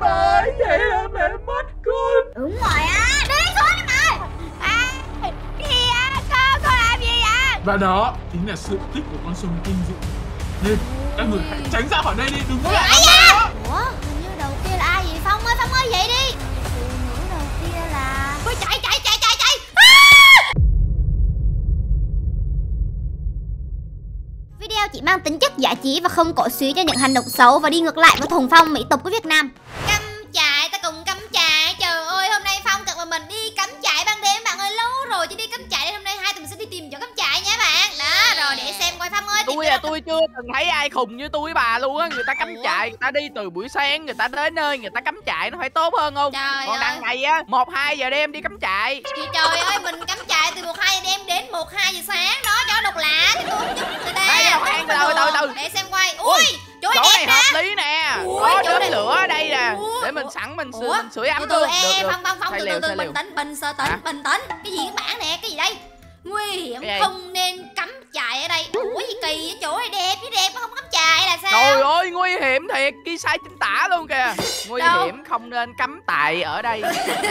ơi, vậy là mẹ mất con. Đúng rồi á, đi xuống đi mày. Cái gì á? Cô làm gì vậy? Và đó chính là sự tích của con sông kinh dị. Nên các người hãy tránh ra khỏi đây đi, đừng có lại ở đây nữa. Ủa, hình như đầu kia là ai vậy? Phong ơi vậy đi. Phụ nữ đầu kia là... Ôi chạy. Video chỉ mang tính chất giải trí và không cổ suý cho những hành động xấu và đi ngược lại với thuần phong mỹ tục của Việt Nam. Cắm trại, ta cùng cắm trại. Trời ơi, hôm nay Phong cực mà mình đi cắm trại ban đêm bạn ơi, lâu rồi chứ đi cắm trại đây. Hôm nay hai tụi mình sẽ đi tìm chỗ cắm trại nha bạn. Đó, rồi để xem coi Phong ơi. Tôi chưa từng thấy ai khùng như tôi với bà luôn á. Người ta cắm trại, người ta đi từ buổi sáng, người ta tới nơi người ta cắm trại nó phải tốt hơn không? Trời Còn đằng này á 1-2 giờ đêm đi cắm trại. Thì trời ơi, mình cắm trại từ 1-2 giờ đêm đến 1-2 giờ sáng đó, cho độc lạ thì tôi không giúp người ta. Đây, từ. Để xem quay. Ui, chỗ này đẹp hợp nè. lý nè. Ui, Có chỗ đốm này- lửa ở đây nè. Ủa? Để mình sưởi ấm từ luôn. Phong Sai từ lều, từ sai lều. bình tĩnh. Cái gì các bạn nè, cái gì đây? Nguy hiểm Cái gì? không nên cắm trại ở đây. Ủa gì kỳ vậy? Chỗ này đẹp chứ đẹp, không cắm trại là sao? Trời ơi, nguy hiểm thiệt, ghi sai chính tả luôn kìa. Nguy Đâu? hiểm không nên cắm trại ở đây.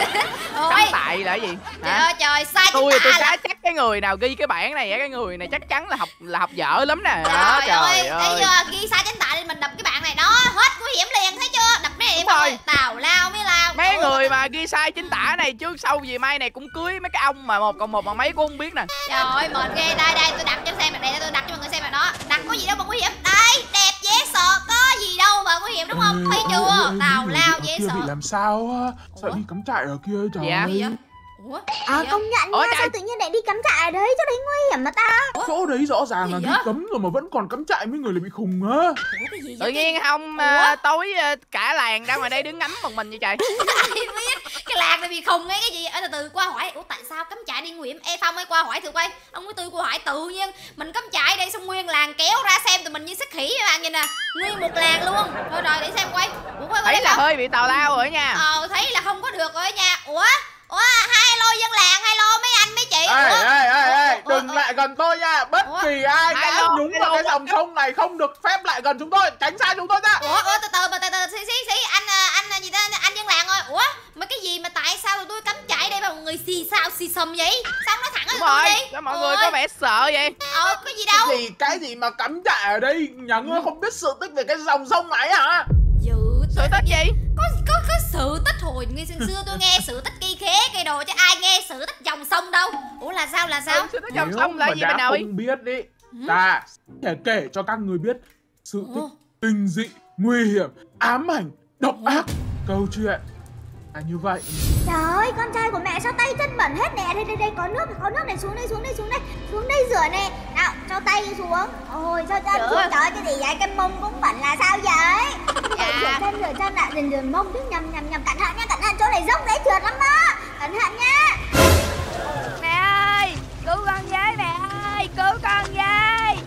Ôi, Cắm trại là cái gì? trời ơi trời, sai chính Tôi tả là... khá chắc cái người nào ghi cái bản này á, cái người này chắc chắn là học dở lắm nè. Đó, Trời ơi, trời thấy ơi. chưa? Ghi sai chính tả nên mình đập cái bạn này đó, hết nguy hiểm liền, thấy chưa? Đập cái này Đúng Phong rồi. ơi, tào lao mới lao. Mấy Ủa, người mà ghi sai chính tả này trước sau gì mai này cũng cưới mấy cái ông mà 1+1 mà mấy cũng không biết nè. trời ơi mệt ghê. Đây tôi đặt cho xem này, đây tôi đặt cho mọi người xem này đó. Đặt có gì đâu mà nguy hiểm. Đây, đẹp dễ sợ, có gì đâu mà nguy hiểm đúng không? Thấy chưa? Tào lao dễ Kia sợ. bị làm sao á? Sợ Ủa? đi cắm trại ở kia trời Dạ. ơi. Gì vậy? Ủa? Công nhận Ủa, nha, trời. sao tự nhiên lại đi cắm trại ở đấy? Chỗ đấy nguy hiểm mà ta. Chỗ đấy rõ ràng là Gì đi vậy? cấm rồi mà vẫn còn cắm trại, mấy người lại bị khùng á. Ủa cái gì Tự vậy? nhiên không Ủa? tối cả làng ra ngoài đây đứng ngắm một mình vậy trời. Ai biết cái làng này bị khùng ấy cái gì. Ở từ qua hỏi ủa tại sao cắm trại đi nguy hiểm. Ê Phong ơi, qua hỏi thử quay. Ông với tôi qua hỏi tự nhiên mình cắm trại đây xong nguyên làng kéo ra xem tụi mình như xích khỉ các bạn nhìn nè, nguyên một làng luôn. Thôi rồi để xem quay. Ủa quay Thấy là hơi bị tào lao rồi nha. thấy là không có được rồi nha. Ủa hai lô dân làng, hai lô mấy anh mấy chị. Ê, Ủa, đừng lại gần tôi nha. Bất Ủa? kỳ ai đã Alo, nhúng vào cái dòng sông này không được phép lại gần chúng tôi. Tránh xa chúng tôi ra. Ủa từ từ xí anh gì ta, anh dân làng ơi. Ủa mà cái gì mà tại sao tụi tôi cắm trại đây mà mọi người xì xào xì xầm vậy? Sao nói thẳng Đúng ở tôi rồi, đi. sao mọi người có vẻ sợ vậy? Có gì đâu. Cái gì mà cắm trại ở đây? Nhà ngươi không biết sự tích về cái dòng sông này hả? Sự tích gì? Có sự tích hồi ngày xưa tôi nghe sự tích cây khế cây đồ chứ ai nghe sự tích dòng sông đâu. Ủa là sao Sự tích dòng Nếu sông là mà gì đã bên nội? không biết đi, ta sẽ kể cho các người biết sự tích kinh dị, nguy hiểm, ám ảnh, độc ác. Câu chuyện là như vậy. Trời ơi, con trai của mẹ sao tay chân bẩn hết nè. Đây có nước này, xuống đây rửa nè. Nào, cho tay xuống. Ôi cho chân xuống. Trời ơi, cái gì vậy? Cái mông cũng bẩn là sao vậy? Rửa chân lại, rửa mông chứ. Nhầm. Cẩn thận nha, chỗ này dốc dễ trượt lắm đó. Cẩn thận nha. Mẹ ơi, cứu con với mẹ ơi, cứu con với.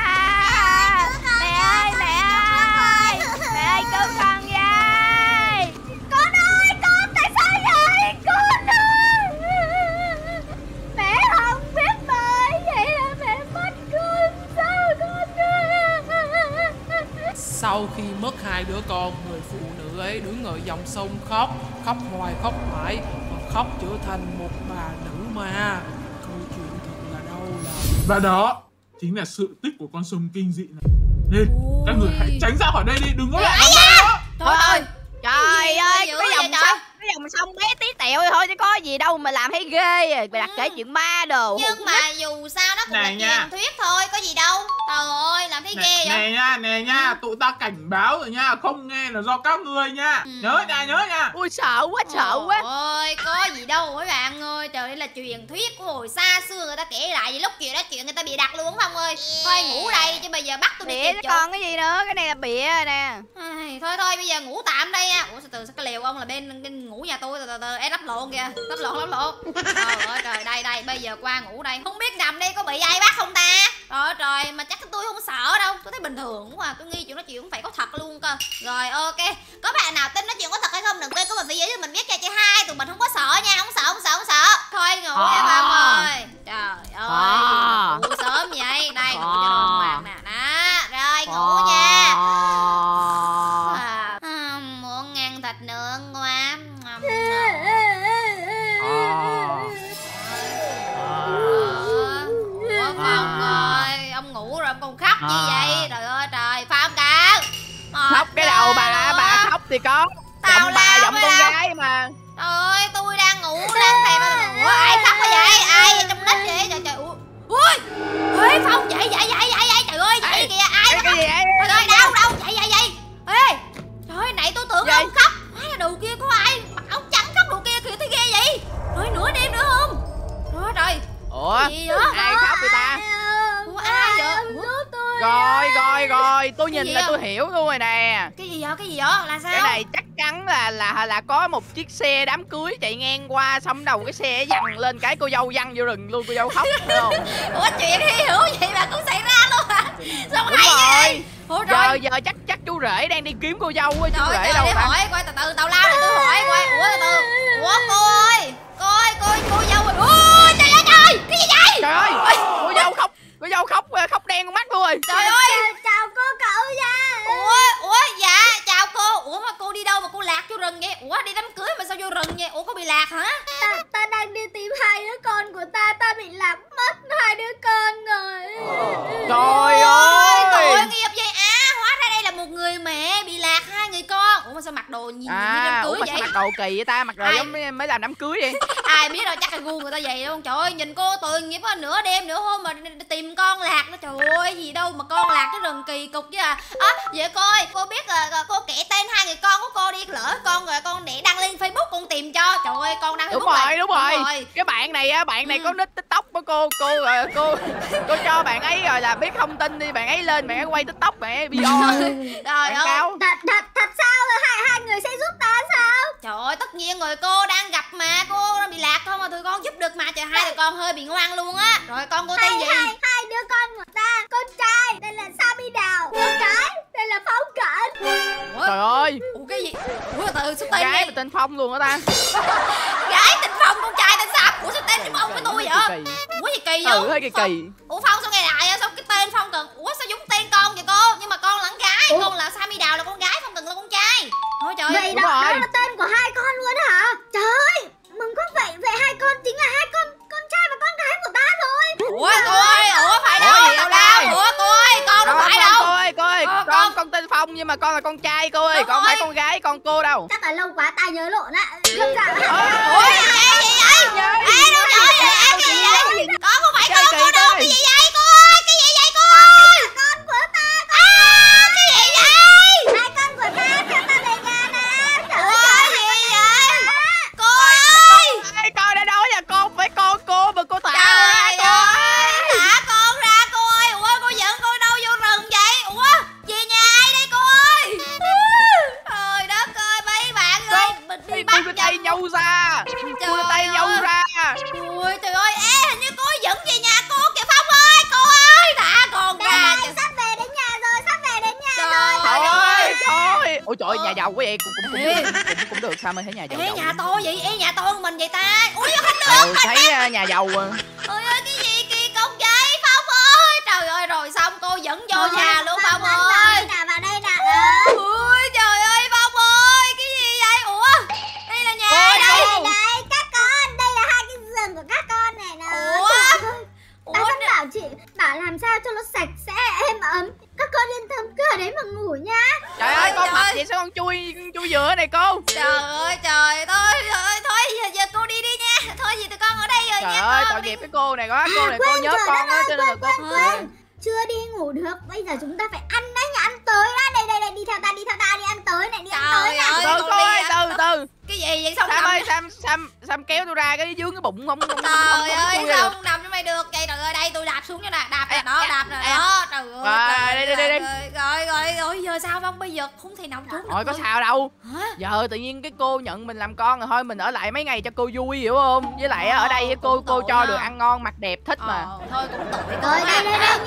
Mẹ ơi, mẹ ơi cứu con với. Con ơi, con tại sao vậy? Con ơi. Mẹ không biết bơi, vậy là mẹ mất con. Sao con ơi? Sau khi mất hai đứa con, người phụ nữ ấy đứng ở dòng sông khóc hoài khóc mãi và khóc trở thành một bà nữ ma. Câu chuyện thật là đau lòng. Và đó chính là sự tích của con sông kinh dị này. Nên các người hãy tránh ra khỏi đây đi, đừng có lại ở đây nữa. Thôi Trời ơi, dữ cái vậy dòng trời? sông, cái dòng sông bé tí tẹo thôi chứ có gì đâu mà làm thấy ghê. Mày đặt kể chuyện ma đồ. Nhưng mà dù sao nó cũng là Này nha. truyền thuyết thôi, có gì đâu. Trời ơi, làm thấy ghê vậy. Nè nha, tụi ta cảnh báo rồi nha, không nghe là do các ngươi nha. Nhớ nha. Ui sợ quá. Ôi, có gì đâu mấy bạn ơi. Trời, đây là truyền thuyết của hồi xa xưa người ta kể lại. Vậy lúc chuyện đó chuyện người ta bị đặt luôn không ơi. Thôi ngủ đây chứ bây giờ bắt tôi đi Bịa tìm chứ chỗ. còn cái gì nữa, cái này là bịa rồi nè. Ai, thôi bây giờ ngủ tạm đây nha. Ủa sao cái lều ông là bên ngủ nhà tôi. Từ lắp lộn kìa. Lắp lộn. Trời ơi trời, đây bây giờ qua ngủ đây. Không biết nằm đây có bị ai bắt không ta? Trời mà chắc tôi không sợ đâu. Tôi thấy bình thường quá. Tôi nghi chuyện nói chuyện phải có thật luôn cơ. Rồi ok. Có bạn nào tin nói chuyện có thật hay không đừng quên comment phía dưới cho mình biết cho chị hai. Tụi mình không có sợ nha. Không sợ. Thôi ngủ nha Phong ơi. Trời ơi ngủ sớm vậy. Đây ngủ cho đàng hoàng nè. Đó. Rồi ngủ nha. Muốn ăn thịt nữa. thì có. Tào Giọng bà lao giọng mới con lao. gái mà. Trời ơi, tôi đang ngủ đang thèm. Ủa ai khóc quá vậy? Ai vậy trong nít vậy? Trời trời. Ui. Ê Phong dậy. Trời ơi, vậy kìa ai Cái gì vậy? Trời ơi đâu vậy. Ê. Trời ơi, nãy tôi tưởng ông khóc. Hóa ra đầu kia có ai mặc áo trắng khóc đầu kia kìa thấy ghê vậy. Rồi nửa đêm nữa không? Trời. Ủa? Gì vậy? Ai khóc vậy ta? Ủa ai vậy? Rồi, tôi nhìn gì là vậy? tôi hiểu luôn rồi nè. Cái gì vậy? Là sao? Cái này chắc chắn là có một chiếc xe đám cưới chạy ngang qua, xong đầu cái xe văng lên cái cô dâu văng vô rừng luôn, cô dâu khóc phải không? Ủa chuyện hy hữu vậy mà cũng xảy ra luôn hả? Sao Đúng hay vậy? rồi. Ủa rồi. Giờ chắc chú rể đang đi kiếm cô dâu á, chú Trời rể ơi, đâu để ta? hỏi coi từ từ tào lao để tôi hỏi coi. Ủa từ từ. Ủa cô ơi. Cô dâu ơi. Ôi trời ơi, cái gì vậy? Trời ơi, cô dâu khóc đen con mắt luôn rồi. Trời ơi. Chào cô cậu nha. Ủa dạ chào cô. Ủa mà cô đi đâu mà cô lạc vô rừng vậy? Ủa đi đám cưới mà sao vô rừng vậy? Ủa có bị lạc hả? Ta đang đi tìm hai đứa con của ta bị lạc mất hai đứa con rồi. Trời ơi. Tội nghiệp vậy hóa ra đây là một người mẹ bị lạc hai người con. Ủa mà sao mặc đồ nhìn như đám cưới ủa mà vậy? sao mặc đồ kỳ vậy ta? Mặc đồ Ai? giống mới làm đám cưới vậy. Ai biết đâu, chắc là gu người ta vậy đâu. Trời ơi nhìn cô tội nghiệp quá, nửa đêm nửa hôm mà tìm con lạc nó. Trời ơi gì đâu mà con lạc cái rừng kỳ cục chứ à. Vậy cô ơi, cô biết là cô kể tên hai người con của cô đi, lỡ con rồi con để đăng lên Facebook con tìm cho. Trời ơi con đăng Facebook. Đúng rồi. Cái bạn này có nick TikTok của cô cho bạn ấy rồi là biết thông tin đi, bạn ấy lên bạn ấy quay TikTok bạn ấy video. Trời ơi. Thật sao là hai người sẽ giúp ta sao? Trời ơi tất nhiên rồi, cô đang gặp mà, cô đang bị lạc thôi mà tụi con giúp được mà. Trời hai đứa con hơi bị ngoan luôn á. Rồi con cô tên gì? Hai đứa con của ta, con trai đây là Sammy Đào, con gái đây là Phong Cận. Trời ơi. Ủa cái gì? Ủa từ sao tên Gái này? mà tên Phong luôn hả ta? Gái tên Phong, con trai tên Sam. Ủa sao tên giống ông với tôi vậy? Ủa gì kỳ vậy? Hơi kỳ. Ủa Phong sao nghe lại sao cái tên Phong Cần? Ủa sao giống tên con vậy cô? Nhưng mà con là con gái, con là Sammy Đào là con gái, Phong Cần là con trai. Thôi trời. Vậy đó là tên của hai con luôn hả? Trời ơi, mừng quá. Vậy hai con chính là hai con trai và con gái của ta rồi. Ủa cô ơi, ủa phải đâu? Tào lao. Ủa cô ơi, con đâu phải đâu. Cô ơi, con tên Phong nhưng mà con là con trai cô ơi, con không phải con gái con cô đâu. Chắc là lâu quá ta nhớ lộn á. Không sao. Ủa gì vậy? Ê đâu trời ơi, cái gì vậy? Con không phải con cô đâu, cái gì vậy cô ơi? Cái gì vậy cô ơi? Con của ta. Cái gì vậy? Hai con của ta theo ta về nhà nè. Trời Ủa ơi, gì vậy? Cô ơi. Ê, con đã nói là con phải con cô mà cô thả Trời ra ơi, thả con ra cô ơi. Ủa cô dẫn con đâu vô rừng vậy? Ủa về nhà ai đây cô ơi? Trời đất ơi mấy bạn ơi, mình đi bắt cô tay nhau ra. Cô tay nhau ra. Ôi trời ơi, hình như cô dẫn về nhà cô kìa Phong ơi. Cô ơi thả con ra. sắp về đến nhà rồi. Trời. Ôi trời ơi, nhà giàu quá vậy, cũng được sao mới thấy nhà giàu. Ê nhà to vậy, nhà to mình vậy ta. Ui không được. Thấy nhà giàu à. Ôi ơi cái gì kỳ cục vậy Phong ơi. Trời ơi rồi xong cô dẫn vô nhà luôn Phong ơi. Vào đây nè. Ui trời ơi Phong ơi, cái gì vậy? Ủa đây là nhà ai đây? Đây các con, đây là hai cái giường của các con này nè. Ủa Ta vẫn bảo chị bảo làm sao cho nó sạch sẽ êm ấm. Các con yên tâm cứ ở đấy mà ngủ nha. Trời ơi, con mập vậy sao con chui dừa này cô? Trời ơi trời thôi giờ cô đi nha. Thôi gì tụi con ở đây rồi Trời nha. ơi, tội nghiệp cái cô này quá, cô này cô nhớ con á cho nên là cô Quên. Chưa đi ngủ được, bây giờ chúng ta phải ăn đấy, nhà ăn tối đó. Đây đi theo ta đi ăn tối này, đi ăn tối này. Từ Cái gì vậy? Xong Sam ơi, Sam kéo tôi ra cái dướng cái bụng không. Trời ơi sao không nằm trong đây được vậy? Trời ơi đây tôi đạp xuống cho nè, đạp rồi đó, đạp rồi đó. Trời ơi. Đây. Rồi giờ sao không? Bây giờ không thể nào trốn được. Thôi có sao đâu. Giờ tự nhiên cái cô nhận mình làm con rồi, thôi mình ở lại mấy ngày cho cô vui hiểu không? Với lại ở đây cô cho được ăn ngon mặc đẹp thích mà. Thôi cũng tội cô. Rồi đây nhanh.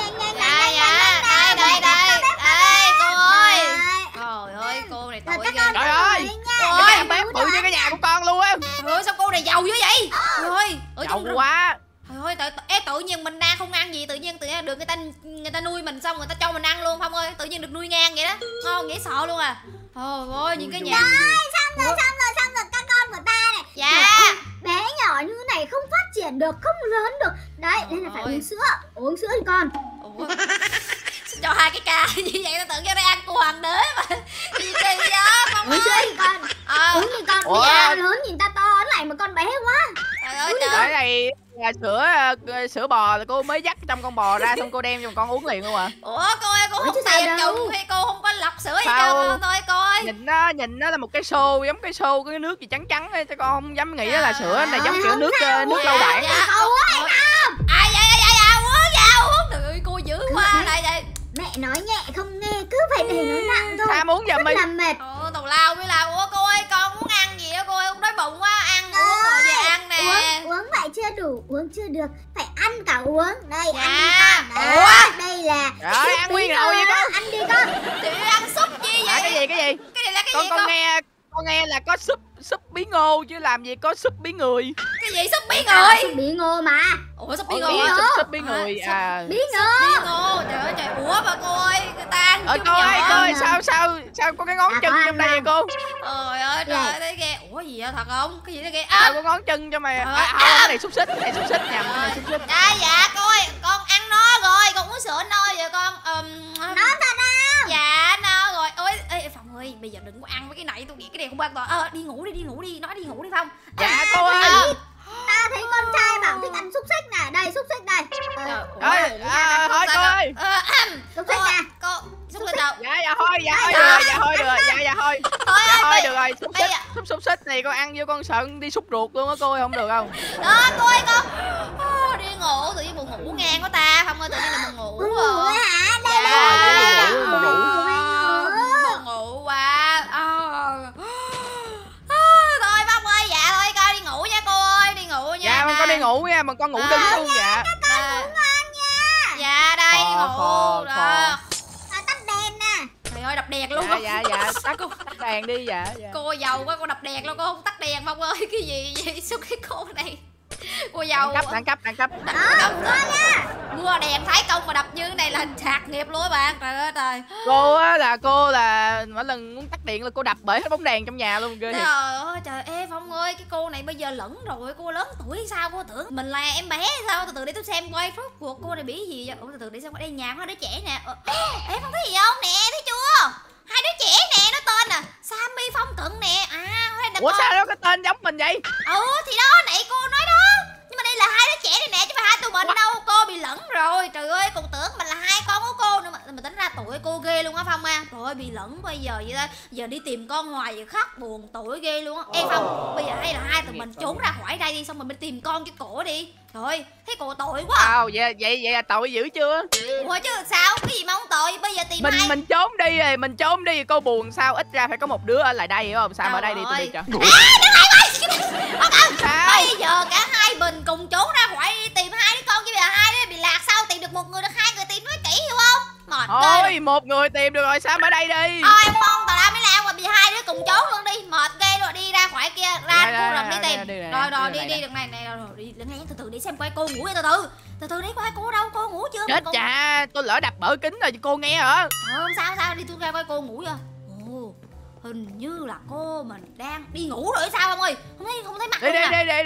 Đây cô ơi. Trời ơi cô này tội ghê. Trời ơi. Cái nhà bếp bự như cái nhà của con luôn á. Trời ơi sao cô này giàu dữ vậy? Trời ơi ở trong giàu quá. Trời ơi tự nhiên mình đang không ăn gì, tự nhiên được người ta nuôi mình xong người ta cho mình ăn luôn Phong ơi, tự nhiên được nuôi ngang vậy đó. Ngon nghĩ sợ luôn à. Trời ơi những cái nhà. Xong rồi các con của ta này. Dạ. Bé nhỏ như này không phát triển được, không lớn được. Đấy nên là phải uống sữa thì con. Ủa? Cho hai cái ca như vậy nó tưởng cho nó ăn cua hoàng đế mà. Gì kỳ đó Phong ơi. là sữa bò là cô mới dắt trong con bò ra xong cô đem cho con uống liền luôn à. Ủa cô ơi, cô không tiêm chung hay cô không có lọc sữa gì cho tôi coi. Nhìn nó là một cái xô, giống cái xô cái nước gì trắng trắng ấy, cho con không dám nghĩ đó là sữa, này giống kiểu nước lâu đạn. Uống được cô dữ quá. Đây mẹ nói nhẹ không nghe, cứ phải để nó nặng thôi. Tham uống giùm mình. Làm mệt. Tào lao mới làm. Ủa cô ơi, con muốn ăn gì đó cô ơi, không đói bụng quá. Ăn uống rồi về ăn nè. Uống vậy chưa đủ, uống chưa được, phải ăn cả uống. Đây dạ. Ăn đi con. Đây là rồi ăn nguyên rồi vậy con. Ăn đi con. Chị ăn súp gì vậy? Cái gì? Cái này là cái gì con nghe là có súp bí ngô chứ làm gì có súp bí người. Cái gì súp bí người? Súp bí ngô mà. Ủa súp bí ngô? Súp bí người à. Bí ngô. Trời ơi trời. Ủa mà cô ơi, người ta ăn chút cô ơi sao có cái ngón chân trong đây vậy cô? Trời ơi trời ơi, thấy ghê. Ủa gì vậy, thật không? Cái gì đó ghê. Sao có ngón chân cho mày? Không, cái này xúc xích nhầm, cái này xúc xích. Dạ cô ơi, con ăn no rồi, con uống sữa no rồi con. Nó thật đâu? Dạ no rồi. Ôi ê Phong ơi, bây giờ đừng có ăn mấy cái này, tôi nghĩ cái này không an toàn. Đi ngủ đi, nói đi ngủ đi Phong. Dạ cô ơi. Ta thấy con trai bảo thích ăn xúc xích này, đây xúc xích đây. Thôi cô ơi. Xúc xích nè. Cô xúc lên đâu? Dạ thôi được rồi. Xúc xích này con ăn vô con sợ đi xúc ruột luôn á cô ơi, không được không? Đó cô ơi con. Đi ngủ, tự nhiên buồn ngủ ngang quá ta. Phong ơi, tự nhiên là buồn ngủ rồi. Hả? Đây buồn ngủ quá. Thôi Phong ơi, dạ thôi con đi ngủ nha cô ơi, đi ngủ nha. Dạ con đi ngủ nha, mà con ngủ đứng luôn dạ. Dạ đây đi ngủ đó. Tắt đèn nè. Trời ơi đập đèn luôn. Dạ tắt đèn đi dạ. Cô giàu quá, cô đập đèn luôn, cô không tắt đèn Phong ơi. Cái gì vậy sao cái cô này. Cô giàu đẳng cấp mua đèn thái công mà đập như thế này là sạc nghiệp luôn các bạn. Trời ơi trời. Cô là mỗi lần muốn tắt điện là cô đập bể hết bóng đèn trong nhà luôn. Trời ơi trời. Ê Phong ơi, cái cô này bây giờ lẫn rồi, cô lớn tuổi sao cô tưởng mình là em bé sao? Từ từ để tôi xem coi rốt cuộc cô này bị gì vậy. Ủa từ từ để xem ở đây nhà có đứa trẻ nè. Ê Phong thấy gì không nè, thấy chưa? Hai đứa trẻ nè, nó tên là Sammy Phong Cận nè. Ủa sao đó cái tên giống mình vậy? Thì đó nãy cô nói đó. Nhưng mà đây là hai đứa trẻ này nè, chứ mà hai tụi mình đâu. Cô bị lẫn rồi. Trời ơi, còn tưởng mình là hai con của cô nữa mà tính ra tuổi cô ghê luôn á Phong à. Trời ơi bị lẫn bây giờ vậy đó. Giờ đi tìm con hoài giờ khóc buồn tuổi ghê luôn á. Ê Phong, bây giờ hay là hai tụi mình trốn ra khỏi đây đi, xong rồi mình tìm con cho cổ đi. Trời thấy cô tội quá. Vậy là tội dữ chưa? Ủa chứ sao? Cái gì mà không tội? Bây giờ tìm mình trốn đi cô buồn sao, ít ra phải có một đứa ở lại đây hiểu không? Sao mà ở đây đi tôi đi cho. Sao? Bây giờ cả hai mình cùng trốn ra khỏi đi tìm hai đứa con, chứ bây giờ hai đứa bị lạc sao tìm được một người được, hai người tìm nó kỹ hiểu không? Mệt thôi một người tìm được rồi, sao ở đây đi. Thôi không tao mới lao mà bị hai đứa cùng trốn luôn đi, mệt ghê rồi. Đi ra khỏi kia, ra khu rừng đi tìm. Rồi đi đường này rồi đi nghe từ từ đi xem coi cô ngủ. Từ từ đi coi cô đâu, cô ngủ chưa? Chết chà, tôi lỡ đập bỡ kính rồi cô nghe hả? Không sao đi, tôi ra coi cô ngủ chưa. Hình như là cô mình đang đi ngủ rồi sao không ơi? Không thấy mặt đi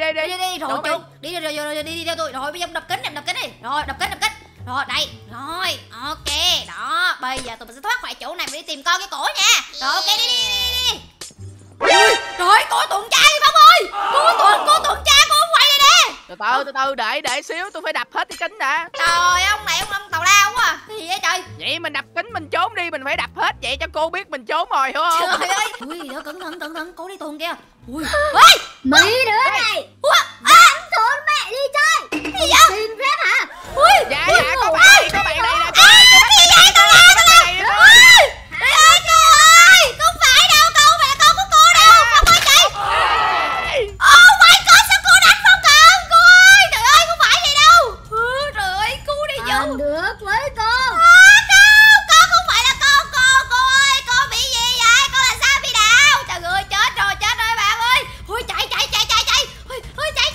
rồi đi theo tôi. Rồi bây giờ đập kính đi. Rồi đập kính. Rồi đây. Rồi ok. Đó, bây giờ tụi mình sẽ thoát khỏi chỗ này và đi tìm con cái cổ nha. Rồi ok đi. Ui, trời cô tuần tra đi Phong ơi. Cô tuần tra, cô quay đây nè. Từ từ để xíu, tôi phải đập hết cái kính đã. Trời ông này ông tào lao quá. Cái gì vậy trời? Vậy mình đập kính mình trốn đi, mình phải đập hết vậy cho cô biết mình trốn rồi hiểu không? Trời ơi. Ui, cẩn thận, cô đi tuần kìa. Ui. Mấy đứa này. Anh trốn mẹ đi chơi. Gì vậy? Xin phép hả? Ui. Dạ có bạn đây nè. Cái gì vậy? Tao la. Ui. Trời ơi cô ơi, không phải đâu, con mà là con của cô đâu. Phong ơi chị. Oh my god, sao cô đánh Phong Cận? Cô ơi, trời ơi không phải vậy đâu. Trời ơi, cô đi vô. Được với cô. Con không phải là con cô ơi, con bị gì vậy? Con là sao bị đau? Trời ơi chết rồi bạn ơi. Ôi chạy. Ôi chạy.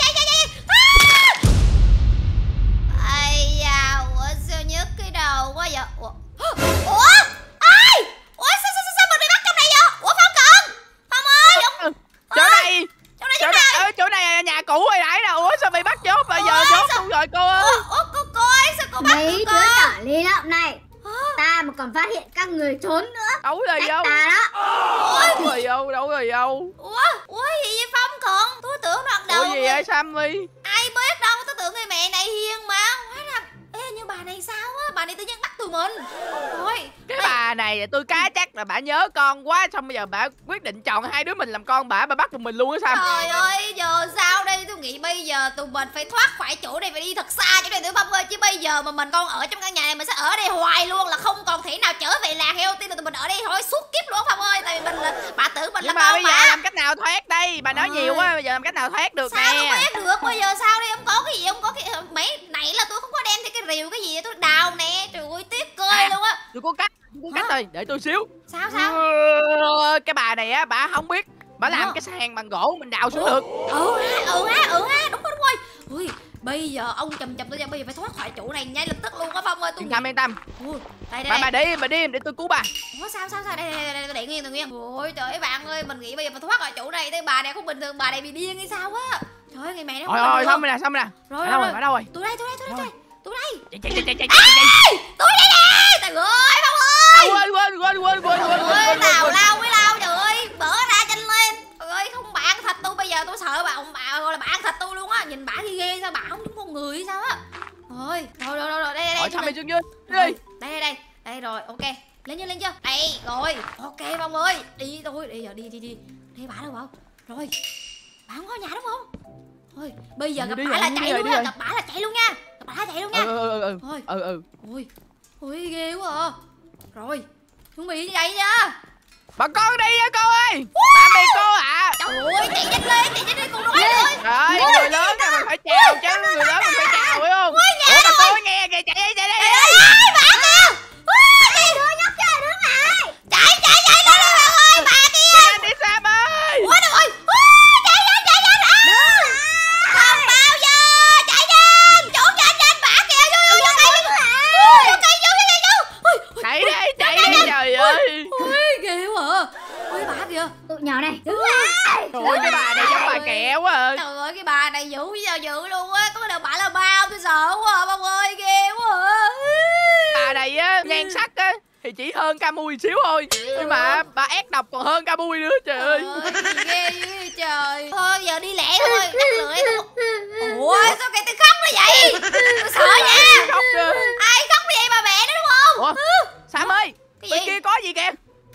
Ây da, ủa sao nhức cái đầu quá vậy? Ủa? Ai? Ủa sao mình bị bắt trong này vậy? Ủa Phong Cận? Phong ơi, chỗ này nhà cũ hồi nãy nè. Ủa sao bị bắt chốt bây giờ chốt luôn rồi cô ơi? Ủa cô ơi, sao cô bắt mấy đứa nhỏ lì lợm này. Ta mà còn phát hiện các người trốn nữa. Đâu rồi đâu. Ta đó. Đâu rồi đâu. Ủa gì vậy Phong Cận? Tôi tưởng đoạn đầu. Ủa gì vậy Sammy? Ai biết đâu, tôi tưởng này hiền mà. Hóa ra như bà này sao á, bà này tự nhiên bắt tụi mình. Thôi cái bà này tôi cá chắc là bà nhớ con quá, xong bây giờ bà quyết định chọn hai đứa mình làm con bà bắt tụi mình luôn á sao? Trời ơi, giờ sao đây? Tôi nghĩ bây giờ tụi mình phải thoát khỏi chỗ này, phải đi thật xa chỗ này Tiểu Phong ơi. Chứ bây giờ mà mình còn ở trong căn nhà này, mình sẽ ở đây hoài luôn, là không còn thể nào trở về làng heo tiên. Là tụi mình ở đây thôi suốt kiếp luôn Phong ơi. Tại vì mình là, bà tưởng mình Nhưng là mà con bây giờ bà. làm cách nào thoát đây? Bà nói nhiều quá, bây giờ làm cách nào thoát được Sao nè? không thoát được? Bây giờ sao đây? Không có cái gì, không có cái mấy nãy là tôi không có đem theo cái rìu cái gì, tôi đào nè. Trời ơi tiếc cơi luôn á. Tôi có cách rồi, để tôi xíu. Sao? Cái bà này á, bà không biết bà làm cái sàn bằng gỗ mình đào xuống được. Ừ ha, đúng rồi. Ui, bây giờ ông chầm tôi ra, bây giờ phải thoát khỏi chỗ này ngay lập tức luôn á Phong ơi. Tôi Yên tâm. đây. Bà đi để tôi cứu bà. Ủa sao đây để nguyên. Ôi trời ơi bạn ơi, mình nghĩ bây giờ phải thoát khỏi chỗ này. Cái bà này không bình thường, bà này bị điên hay sao á. Trời ơi, ngày mẹ nó Rồi xong rồi nè. Rồi. Bà đâu rồi? Tôi đây. Chạy. Tôi đây nè. Trời ơi Phong ơi. Quên. Tào lao với lao, trời ơi, bở ra nhanh lên. Trời ơi, không bạn thịt tôi, bây giờ tôi sợ bà gọi là bạn thịt tôi luôn á. Nhìn bả ghê sao, bà không giống con người hay sao á. Rồi, đây. Hỏi thăm đi xuống dưới. Đây rồi, ok. Lên chưa? Đây, rồi. Ok Phong ơi, đi thôi, đi giờ đi. Đây bả đâu không? Rồi. Bà không có nhà đúng không? Thôi, bây giờ gặp bả là chạy luôn nha, gặp bả là chạy luôn nha. Thôi. Ôi ghê quá à. Rồi, chuẩn bị như vậy nha. Bà con đi nha cô ơi. Tạm biệt cô ạ. Trời ơi, chạy nhanh lên con nói ơi. Trời, người lớn thì mình phải chào chứ, người lớn mình phải chào phải không? Ủa bà cô nghe kìa, chạy đi. Bà kìa. Chạy đứa nhóc chơi đứng lại. Chạy lên bà ơi, bà kìa. Chạy lên đi Sam ơi. Ủa đâu rồi? Chạy không bao giờ. Chạy nhanh. Trốn nhanh bà kìa. Vô cây. Chạy đi trời ơi. Ôi ghê quá à. Ôi bà kìa. Tụi nhỏ này đứng lại. Trời, cái bà này giống bà kẹo quá à. Trời ơi, cái bà này dữ luôn á. Có đâu bà là bao, tôi sợ quá à, Bông ơi, ghê quá à. Bà này á, nhan sắc á thì chỉ hơn Camui xíu thôi, nhưng mà bà ác độc còn hơn Camui nữa. Trời ơi, ghê dữ vậy trời. Thôi giờ đi lẹ thôi, cắt lưỡi tôi. Ủa sao cái tôi khóc nó vậy? Tôi sợ nha. khóc kìa. Ai khóc như vậy, bà mẹ đó đúng không? Ủa Sam ơi, Cái bên gì? kia có gì kìa?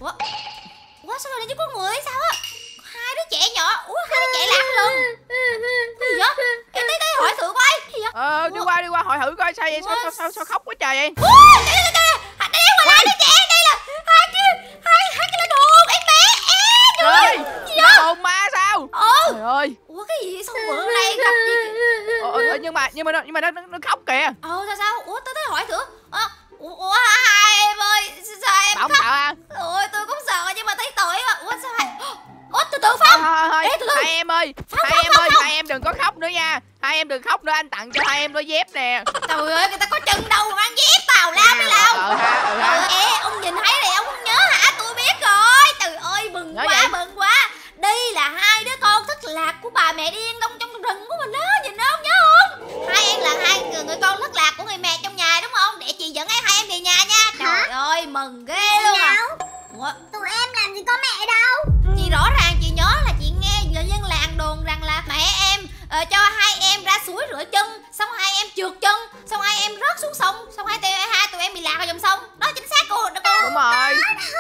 Ủa sao lại chứ có người hay sao á? Hai đứa trẻ nhỏ. Ủa hai đứa trẻ lạc lưng. Cái gì vậy? Em tới hỏi thử coi. Cái gì vậy? Đi qua hỏi thử coi sao vậy? Sao khóc quá trời vậy? Đây là hai đứa trẻ, đây là hai cái linh hồn em bé. Trời, là hồn ma sao? Trời ơi. Ủa cái gì sao bữa nay gặp gì? Nhưng mà nó khóc kìa. Sao? Ủa tôi tới hỏi thử. Ủa hai em ơi, sao em Bà không khóc? sợ à? Ôi tôi cũng sợ nhưng mà thấy tội mà. Ủa sao hai? Ủa từ từ Phong. Thôi, Ê, từ từ. hai em ơi, Phong. hai em đừng có khóc nữa nha. Hai em đừng khóc nữa, anh tặng cho hai em đôi dép nè. Trời ơi, người ta có chân đâu mà mang dép tào lao mới lao. Ê, ông nhìn thấy này ông không nhớ hả? Tôi biết rồi. Trời ơi, mừng quá. Đây là hai đứa con thất lạc của bà mẹ điên đông trong rừng của mình đó. Nhìn đó, ông nhớ không? Hai em là hai người con thất lạc của người mẹ trong nhà đúng không? Để chị dẫn hai em về nhà nha. Trời ơi, mừng ghê luôn à. Ủa? Tụi em làm gì có mẹ đâu. Chị rõ ràng chị nhớ là chị nghe người dân làng đồn rằng là mẹ em cho hai em ra suối rửa chân, xong hai em trượt chân, xong hai em rớt xuống sông, xong hai tụi em bị lạc vào dòng sông. Đó chính xác cô. Đúng rồi. Hả?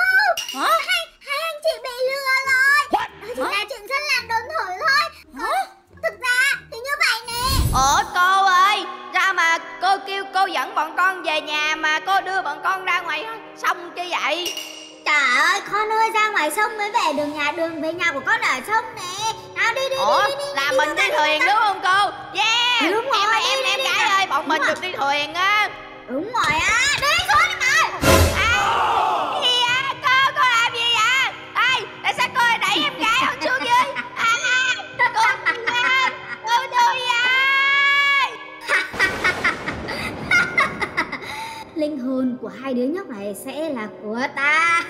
Hai anh chị bị lừa rồi. Đó chỉ là chuyện dân làng đồn thổi thôi. Thực ra thì như vậy nè. Ủa cô ơi, sao mà cô kêu cô dẫn bọn con về nhà mà cô đưa bọn con ra ngoài sông chứ vậy? Trời ơi, con ơi, ra ngoài sông mới về, đường về nhà của con ở sông nè. Nào đi. Ủa, là mình đi thuyền đúng không cô? Yeah, đúng rồi, em gái ơi, bọn mình được đi thuyền á. Đúng rồi á, đi xuống đi mà. Gì á, cô làm gì vậy? Ê, tại sao cô đẩy em gái con xuống dưới? Cô tôi ơi. Linh hồn của hai đứa nhóc này sẽ là của ta.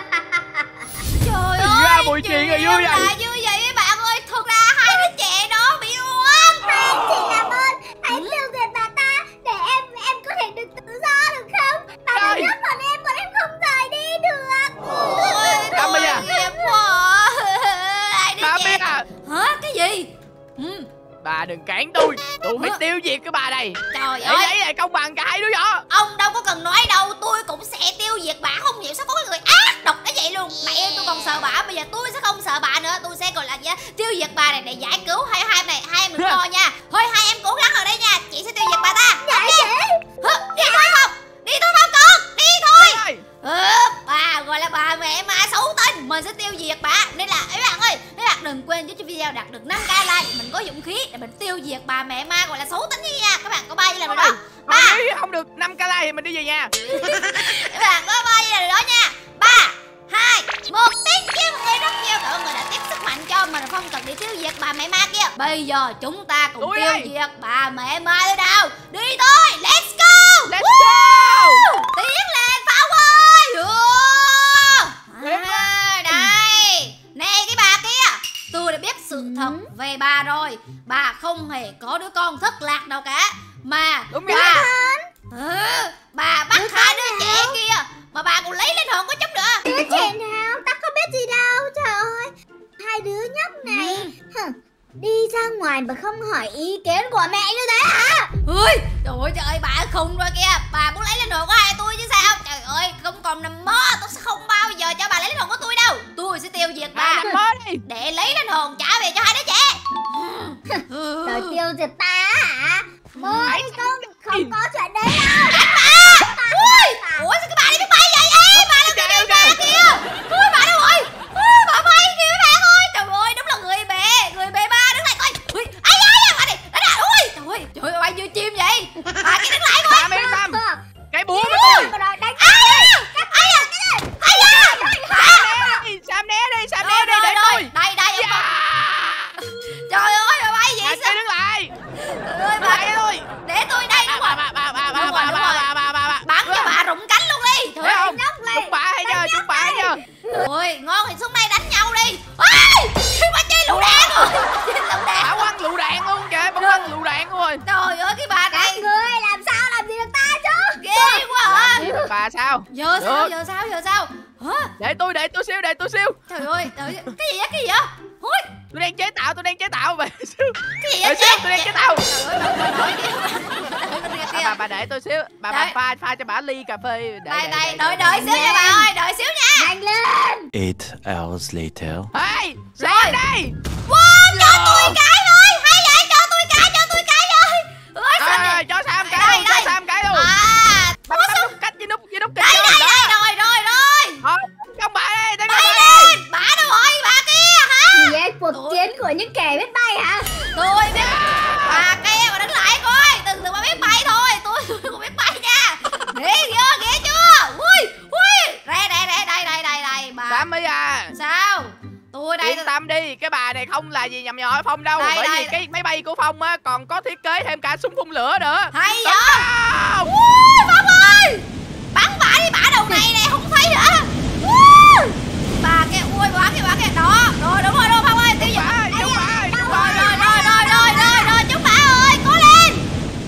Trời Ra ơi, buổi chuyện là vui vậy. là như vậy mấy bạn ơi. Thực ra hai đứa trẻ đó bị oan. Chị làm ơn, hãy tiêu diệt bà ta để em có thể được tự do được không? Bà đã nhốt bọn em không rời đi được. Cầm bây giờ. Ai đứa Cầm trẻ? bây giờ. Hả? Cái gì? Bà bà đừng cản tôi phải tiêu diệt cái bà này. Trời Để ơi, lấy lại công bằng cả hai đứa nhỏ. ông đâu có cần nói đâu, tôi cũng sẽ tiêu diệt bà. Không hiểu sao có cái người ác độc đến vậy luôn. Mẹ ơi, tôi còn sợ bà, bây giờ tôi sẽ không sợ bà nữa. Tôi sẽ gọi là gì á, tiêu diệt bà này để giải cứu hai em này. Hai em đừng lo nha. Thôi hai em cố gắng ở đây nha, chị sẽ tiêu diệt bà ta. Dạ chị. Đi thôi không? Đi thôi không con? Đi thôi. Bà gọi là bà mẹ ma xấu tính, mình sẽ tiêu diệt bà. Nên là các bạn ơi, các bạn đừng quên cho video đạt được 5k like, mình có dũng khí để mình tiêu diệt bà mẹ ma gọi là xấu tính đi nha. Các bạn có 3 giây làm được đó. Không được 5k like thì mình đi về nhà. Các bạn có 3 giây làm được đó nha. 3, 2, 1. Tiếng kêu mọi người rất nhiều, mọi người đã tiếp sức mạnh cho mình không cần đi tiêu diệt bà mẹ ma kia. Bây giờ chúng ta cùng tiêu diệt bà mẹ ma thôi nào. Đi thôi, let's go. Let's go. Tiến lên Pháo ơi. Đây nè cái bà kia, tôi đã biết sự thật về bà rồi. Bà không hề có đứa con thất lạc đâu cả, mà Đúng bà bắt hai đứa trẻ kia mà bà còn lấy linh hồn của chúng nữa. Đứa trẻ nào? Ta không biết gì đâu. Trời ơi, hai đứa nhóc này đi ra ngoài mà không hỏi ý kiến của mẹ như thế hả? Ui, trời ơi, bà khùng rồi kìa. Bà muốn lấy linh hồn của hai tôi chứ sao? Trời ơi, không còn nằm mơ. Tôi sẽ không bao giờ cho bà lấy linh hồn của tôi đâu. Tôi sẽ tiêu diệt bà nằm mơ đi để lấy linh hồn trả về cho hai đứa trẻ. Rồi tiêu diệt ta hả? Mới không có chuyện đấy đâu. Đánh bà. Ui, sao cái bà đi biết bay vậy? Ê, bà là người đi bà kìa. Ui, bà đâu rồi? Bà bay kìa các bạn ơi. Trời ơi, đúng là người bè ba đứng lại coi. Ui, ai bà này. Đánh ui, trời ơi, bay như chim vậy. Bà kia đứng lại coi. Tam yên tâm. Cái búa của tôi. Sam né đi để tôi. Đây ông con. Trời ơi, bà bay vậy sao? Đứng lại. Ơi bà tôi. để tôi đây đúng rồi. Bắn cho bà rụng cánh luôn đi. Thấy không? Chúng bà hay chưa? Ôi, ngon thì xuống đây đánh nhau đi. Ôi, bà chơi lựu đạn rồi. Bà quăng lựu đạn luôn kìa, bà quăng lựu đạn rồi. Trời ơi, cái bà này. Các ngươi làm sao làm gì được ta chứ? Ghê quá à. Bà sao? Giờ sao? Hả? Để tôi siêu. Trời ơi, cái gì vậy? Ôi, tôi đang chế tạo bà. cái gì vậy? Tôi đang chế tạo. Trời ơi, Bà để tôi xíu. Bà pha cho bà ly cà phê. Đợi xíu nha bà ơi, đợi xíu nha. Nhanh lên. 8 hours later. Hey, Sam đây. Wow, cho tôi cái thôi. Hay vậy, cho tôi cái ơi. Ôi, cho Sam cái luôn. Bà núp cách với nút kênh đây, rồi. Không bà đây, Bay lên. Bà đâu rồi, bà kia hả? Gì vậy? Cuộc chiến của những kẻ biết bay hả? Tôi biết. Bà kia mà đứng lại coi. Từng bà biết bay thôi. Tôi không biết bay nha. Ghê chưa? Ui. Đây bà. Sam ơi à. Sao? Tôi đây. Yên tâm đi, cái bà này không là gì nhầm nhò ở Phong đâu. Bởi vì cái máy bay của Phong á còn có thiết kế thêm cả súng phun lửa nữa. Hay vậy? Ui, Phong ơi. Bắn bà đi, bà đầu này nè, không thấy hả? Bà kia, ui, bà kia. Đó, rồi đúng rồi Phong ơi, tiêu diệt. Rồi, chúng bà ơi, cố lên.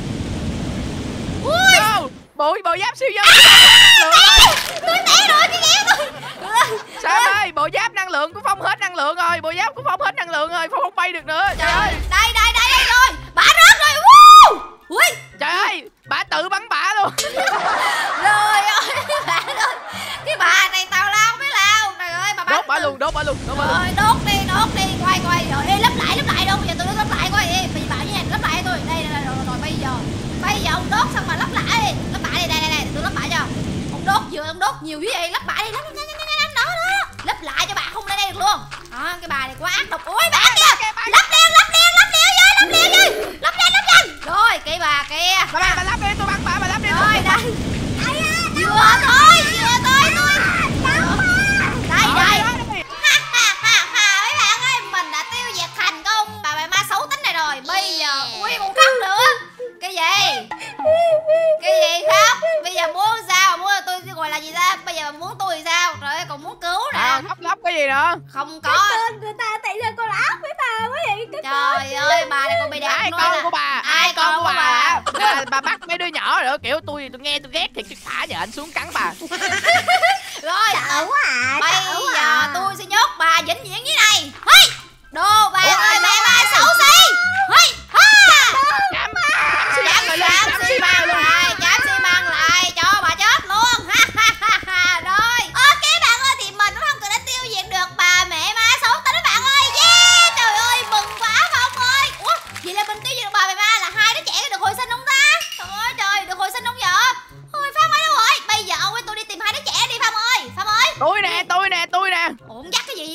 Ui. Bộ giáp siêu nhân. Tôi té rồi, cái ghé tôi. Sam ơi, bộ giáp năng lượng của Phong hết năng lượng rồi. Phong không bay được nữa. Trời ơi. Đây rồi. Bà rớt rồi. Ui. Trời ơi, bà tự bắn bả luôn. Trời ơi, bà ơi. Cái bà này tào lao mới lao. Trời ơi, bà bắn. Đốt bả luôn. Rồi, đốt đi. Quay. Rồi, ê, lấp lại đâu. Bây giờ tôi lấp lại coi. Ê, bị bảo như này, lấp lại tôi. Đây, rồi, bây giờ ông đốt xong mà lấp lại đi. Đây, tôi lấp lại cho. Ông đốt nhiều như vậy, lấp lại đi. Nhanh, đó. Lấp lại cho bà không lên đây được luôn. Đó, cái bà này quá ác độc. Ôi, bà kia. Lấp liền vô. Rồi, cái bà kia. Bà lắp đi, tôi bắn bà lắp đi. Rồi, đây. Vừa tới tôi. Đây. Mấy bạn ơi, mình đã tiêu diệt thành công bà mẹ ma xấu tính này rồi. Bây giờ, ui, còn khóc nữa. Cái gì khóc? Bây giờ muốn sao? Muốn tôi gọi là gì ta? Bây giờ muốn tôi thì sao? Rồi còn muốn cứu nè. Khóc cái gì nữa? Không có. Người ta tại sao con ác với bà quá vậy? Trời ơi, bà này con bị đẹp. Ai con của bà? Ai con của bà? Bà bắt mấy đứa nhỏ nữa, kiểu tôi nghe tôi ghét thì thả nhờ anh xuống cắn bà. Rồi, Sợ quá à. bây giờ tôi sẽ nhốt bà vĩnh viễn dưới này. Đồ bà ơi, mẹ bà xấu xí.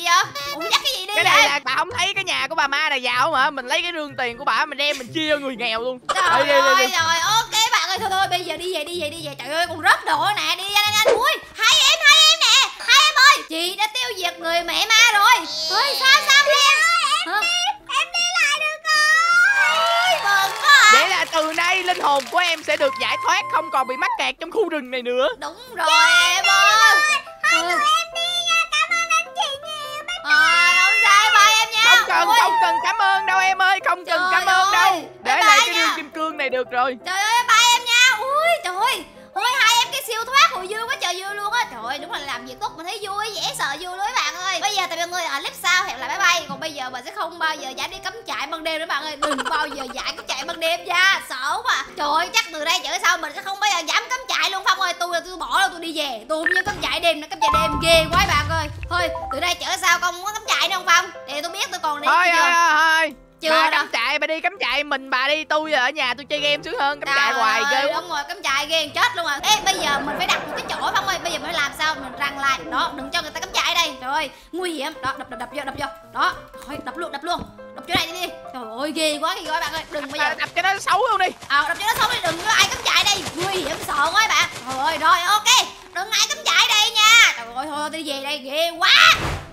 vậy? Ủa dắt cái gì đi Cái vậy? này là bà không thấy cái nhà của bà ma này giàu mà, mình lấy cái rương tiền của bà mình đem mình chia người nghèo luôn. Trời Đi, ơi, đi. rồi ok bạn ơi, thôi bây giờ đi về. Trời ơi, còn rớt đồ nè, đi nhanh. Ui, hai em nè, hai em ơi, chị đã tiêu diệt người mẹ ma rồi. Ơi sao em? Em đi lại được rồi. Mừng quá à. Vậy là từ nay linh hồn của em sẽ được giải thoát, không còn bị mắc kẹt trong khu rừng này nữa. Đúng rồi em ơi. Hai tụi em đi nha, cảm ơn anh chị nhiều. Không sao, bye em nha. Không cần cảm ơn đâu em ơi, không cần Trời cảm ơn đâu. ơi, Để bye lại bye cái nha. rương kim cương này được rồi. Trời ơi, bye em nha. Ui trời ơi, hai em cái siêu thoát hồi vui quá trời vui luôn á. Trời ơi, đúng là làm việc tốt mà thấy vui, dễ sợ vui luôn các bạn ơi. Bây giờ tụi mọi người ở clip sau hẹn lại, bye bye. Còn bây giờ mình sẽ không bao giờ dám đi cắm trại ban đêm nữa bạn ơi. Đừng bao giờ dám cắm trại ban đêm nha, sợ mà. Trời ơi, chắc từ đây trở sau mình sẽ không bao giờ dám cắm trại luôn Phong ơi. Tôi bỏ rồi, tôi đi về. Tôi không như cắm trại đêm nữa, cắm trại đêm ghê quá bạn ơi. Thôi, từ đây trở sau con muốn cắm trại nữa không Phong? Để tôi biết tôi còn đi Thôi chưa bà đâu. cắm trại, bà đi cắm trại mình, bà đi, tôi ở nhà tôi chơi game sướng hơn, cắm trại hoài ghê quá. Đúng rồi, cắm trại ghê chết luôn à. Ê, bây giờ mình phải đặt một cái chỗ Phong ơi. Bây giờ mình phải làm sao mình răng lại đó, đừng cho người ta cắm trại ở đây. Trời ơi, nguy hiểm. Đó, đập vô đó. Thôi đập luôn, đập chỗ này đi. Trời ơi, ghê quá bạn ơi. Đừng bây giờ Đập cho nó xấu luôn đi. đập cho nó xong đi, đừng có ai cắm trại đây, nguy hiểm sợ quá bạn. Trời ơi, rồi ok, đừng ai cắm trại đây nha. Trời ơi, thôi đi về đây, ghê quá.